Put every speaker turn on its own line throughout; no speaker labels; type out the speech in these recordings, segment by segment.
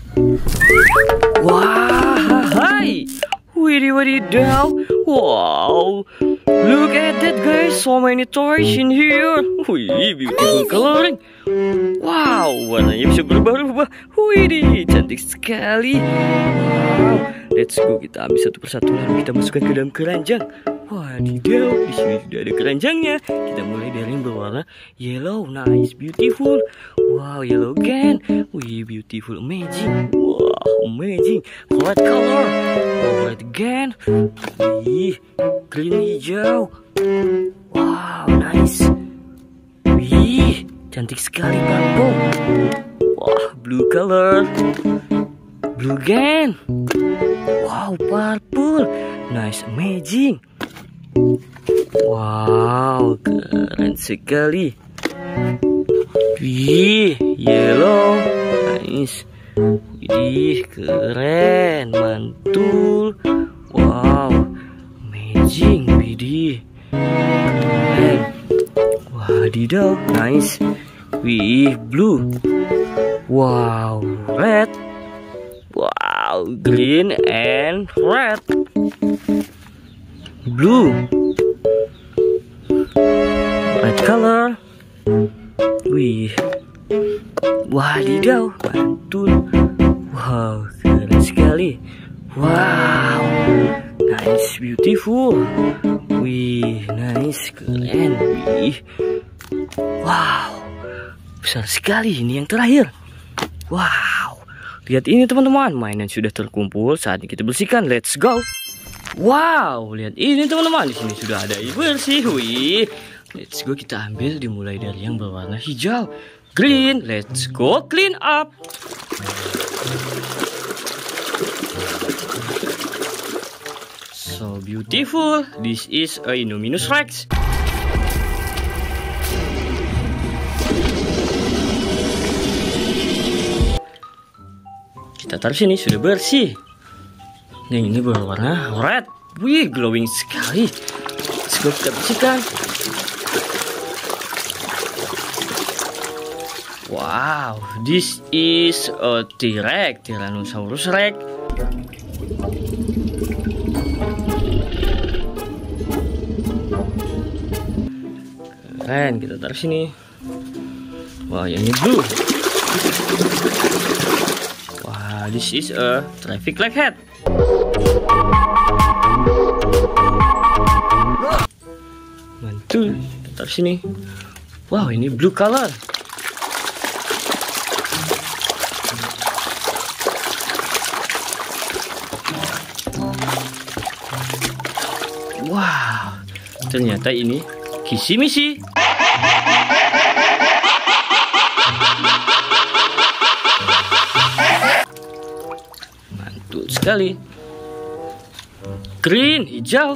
Wah, hai. Wadidaw. Wow. Look at that, guys. So many toys in here. Wih, beautiful coloring. Wow, warnanya bisa berubah-ubah. Wih, cantik sekali. Wow. Let's go, kita ambil satu persatu lalu kita masukkan ke dalam keranjang. Wadidaw, di sini sudah ada keranjangnya. Kita mulai dari yang berwarna yellow, nice, beautiful. Wow, yellow again. Wih, beautiful, amazing. Wow, amazing. Red color. Red again. Wih, green hijau. Wow, nice. Wih, cantik sekali, purple. Wah, blue color. Blue again. Wow, purple. Nice, amazing. Wow, keren sekali. Wih, yellow. Nice. Wih, keren, mantul. Wow, amazing. Widih, keren. Wadidaw, nice. Wih, blue. Wow, red. Wow, green and red. Blue. Red color. Wih. Wadidaw, mantul. Wow, keren sekali. Wow, nice, beautiful. Wih, nice, keren. Wih. Wow, besar sekali. Ini yang terakhir. Wow, lihat ini teman-teman, mainan sudah terkumpul. Saatnya kita bersihkan. Let's go. Wow, lihat ini teman-teman. Di sini sudah ada air bersih. Wih, let's go, kita ambil, dimulai dari yang berwarna hijau, green. Let's go clean up. So beautiful. This is a Indominus Rex. Kita taruh sini, sudah bersih. Yang ini berwarna red. Wih, glowing sekali. Let's go, kita bersihkan. Wow, this is a T-Rex, Tyrannosaurus Rex. Keren, kita taruh sini. Wah, yang ini blue. Wah, this is a traffic light head. Mantul, kita taruh sini. Wow, ini blue color. Wow, ternyata ini kisi misi. Mantul sekali. Green, hijau.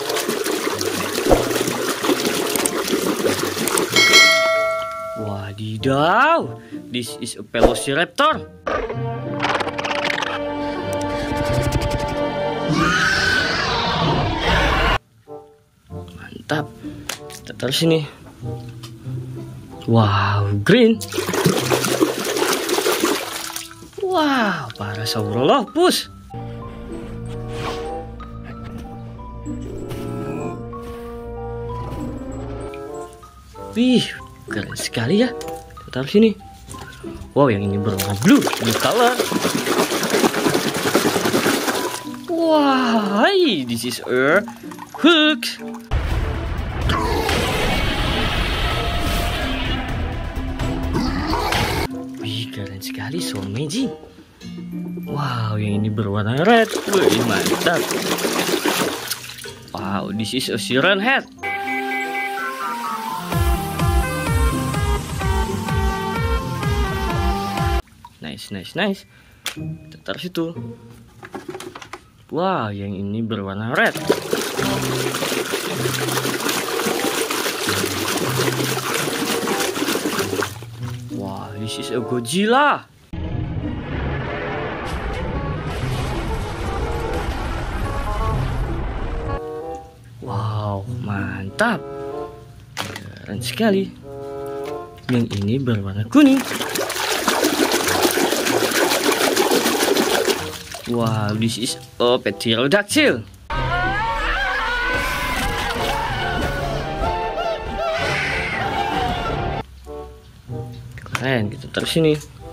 Wadidaw, this is a Velociraptor. Mantap. Kita taruh sini. Wow, green. Wow, Parasaurolophus. Wih, keren sekali ya. Kita taruh sini. Wow, yang ini berwarna blue color. Wah, this is a Hulk. Wih, keren sekali, so amazing. Wow, yang ini berwarna red. Wih, mantap. Wow, this is a Siren Head. Nice. Kita taruh situ. Wow, yang ini berwarna red. Wow, this is a Godzilla. Wow, mantap. Keren sekali. Yang ini berwarna kuning. Wow, this is a pterodactyl. Keren, kita taruh sini.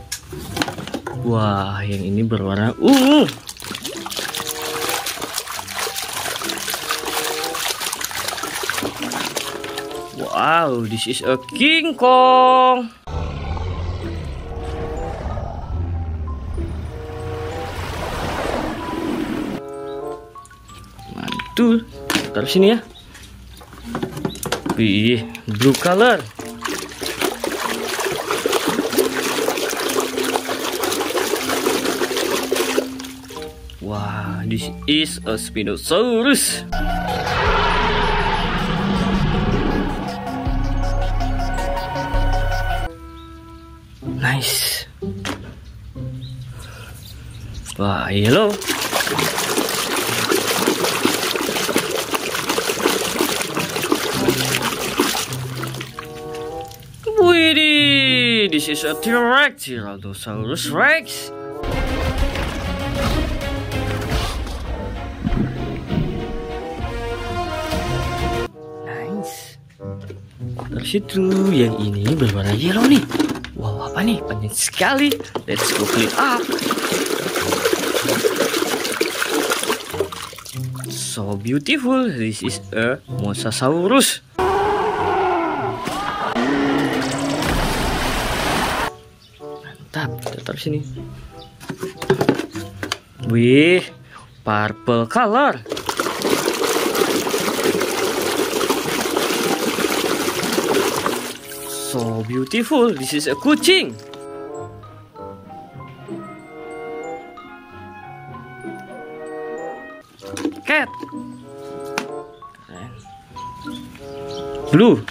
Wah, yang ini berwarna ungu. Wow, this is a King Kong. Mantul, taruh sini ya. Wih, blue color. Wah, this is a Spinosaurus. Nice. Wah, yellow. Widih, this is a T-Rex, Tyrannosaurus Rex. Nice. Terus itu yang ini berwarna yellow nih. Wow, apa nih? Panjang sekali. Let's go clean up. So beautiful. This is a Mosasaurus. Mantap. Kita taruh sini. Wih, purple color. So beautiful. This is a kucing. Cat. Blue.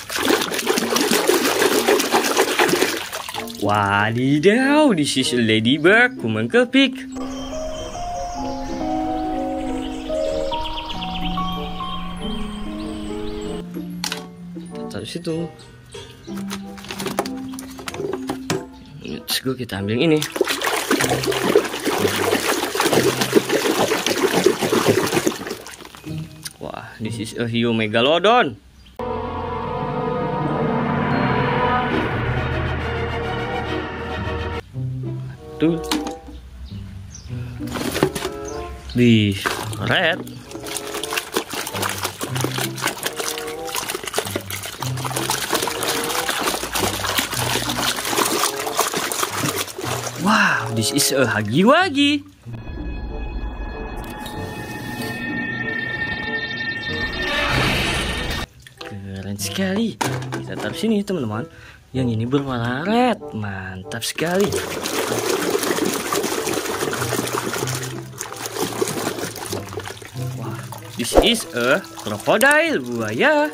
Wadidaw, this is a ladybird, kumangkepik. Taruh situ. Let's go, kita ambil ini. Wah, this is a hiu megalodon. Tuh. Di red. Wow, this is a Hagiwagi. Keren sekali. Kita taruh sini, teman-teman. Yang ini berwarna red. Mantap sekali. Wah, this is a crocodile, buaya.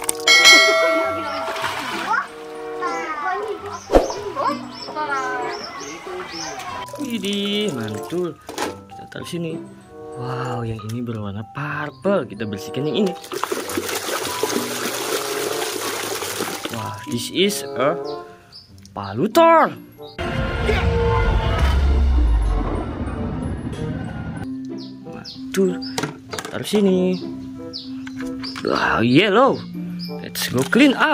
Widih, mantul. Kita taruh sini. Wow, yang ini berwarna purple. Kita bersihkan yang ini. Wah, this is a palutor. Mantul. Taruh sini. Wow, yellow. Let's go clean up.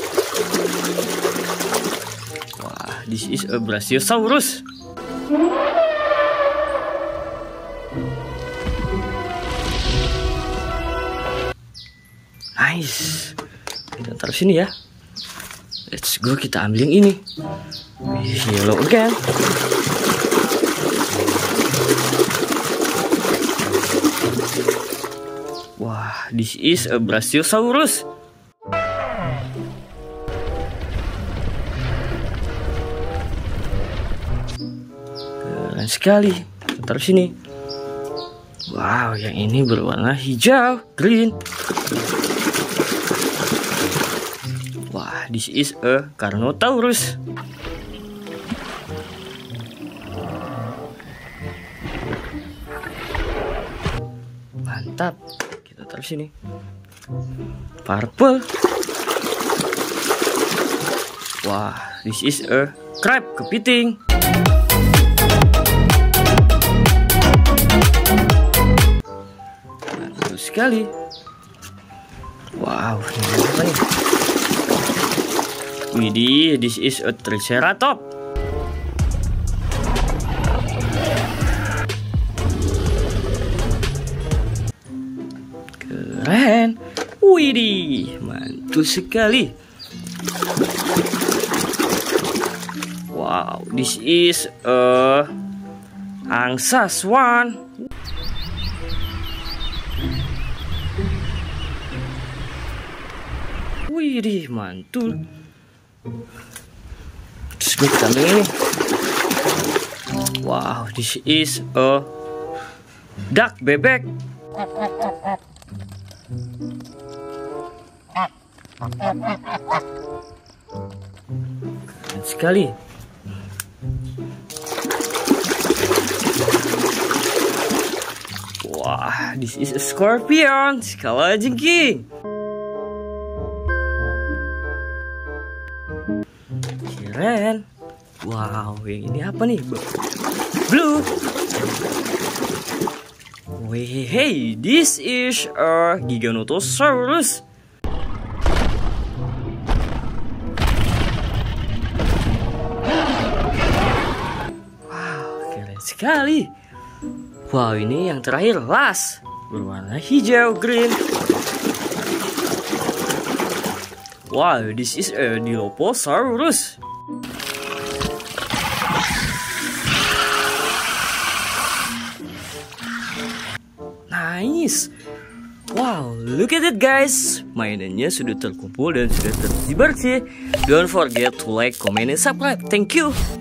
Wah, this is a Brachiosaurus. Nice. Kita taruh sini ya. Let's go, kita ambil yang ini. Yellow again. Wah, this is a Brachiosaurus. Keren sekali. Kita taruh sini. Wow, yang ini berwarna hijau, green. Wah, this is a Carnotaurus. Mantap. Kita taruh sini. Purple. Wah, this is a crab kepiting. sekali. Wow, ini apa nih? Widih, this is a Triceratops. Keren. Widih, mantul sekali. Wow, this is a angsa swan. Widih, mantul. Terus gue kali ini. Wow, this is a duck bebek. Keren sekali. Wah, this is a scorpion. Skala jengking. Keren. Wow, yang ini apa nih? Blue. Wait, hey, this is a Giganotosaurus. Wow, keren sekali. Wow, ini yang terakhir, last, berwarna hijau, green. Wow, this is a Dilophosaurus. Nice. Wow, look at it guys. Mainannya sudah terkumpul dan sudah bersih. Don't forget to like, comment, and subscribe. Thank you.